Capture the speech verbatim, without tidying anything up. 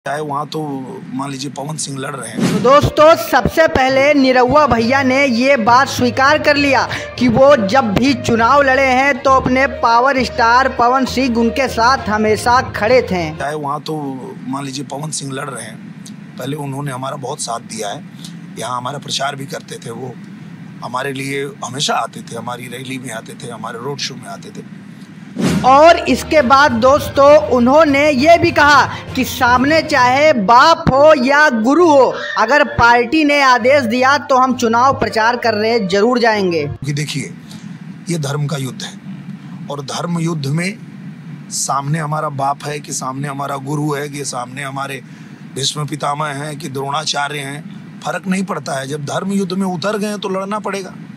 चाहे वहाँ तो मान लीजिए पवन सिंह लड़ रहे हैं। तो दोस्तों सबसे पहले निरहुआ भैया ने ये बात स्वीकार कर लिया कि वो जब भी चुनाव लड़े हैं तो अपने पावर स्टार पवन सिंह उनके साथ हमेशा खड़े थे। चाहे वहाँ तो मान लीजिए पवन सिंह लड़ रहे हैं, पहले उन्होंने हमारा बहुत साथ दिया है। यहाँ हमारा प्रचार भी करते थे, वो हमारे लिए हमेशा आते थे, हमारी रैली में आते थे, हमारे रोड शो में आते थे। और इसके बाद दोस्तों उन्होंने ये भी कहा कि सामने चाहे बाप हो या गुरु हो, अगर पार्टी ने आदेश दिया तो हम चुनाव प्रचार करने जरूर जाएंगे। क्योंकि देखिए ये धर्म का युद्ध है और धर्म युद्ध में सामने हमारा बाप है कि सामने हमारा गुरु है कि सामने हमारे भीष्म पितामह हैं कि द्रोणाचार्य हैं, फर्क नहीं पड़ता है। जब धर्म युद्ध में उतर गए तो लड़ना पड़ेगा।